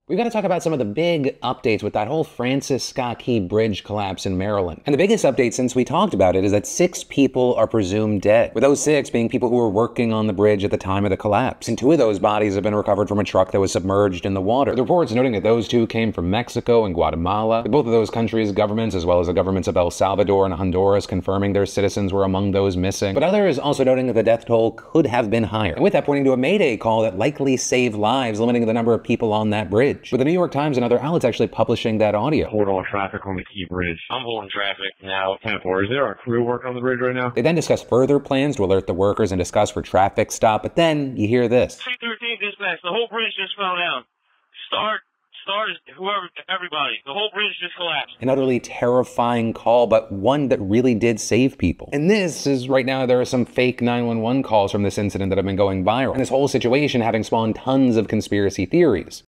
We've got to talk about some of the big updates with that whole Francis Scott Key Bridge collapse in Maryland. And the biggest update since we talked about it is that 6 people are presumed dead, with those 6 being people who were working on the bridge at the time of the collapse. And 2 of those bodies have been recovered from a truck that was submerged in the water. With reports noting that those 2 came from Mexico and Guatemala, with both of those countries' governments, as well as the governments of El Salvador and Honduras, confirming their citizens were among those missing. But others also noting that the death toll could have been higher. And with that, pointing to a Mayday call that likely saved lives, limiting the number of people on that bridge. With the New York Times and other outlets actually publishing that audio. Hold on traffic on the Key Bridge. I'm holding traffic now. 10-4. Is there a crew working on the bridge right now? They then discuss further plans to alert the workers and discuss for traffic stop, but then you hear this. 313 dispatch, the whole bridge just fell down. Start whoever, everybody. The whole bridge just collapsed. An utterly terrifying call, but one that really did save people. And this is, right now, there are some fake 911 calls from this incident that have been going viral. And this whole situation having spawned tons of conspiracy theories.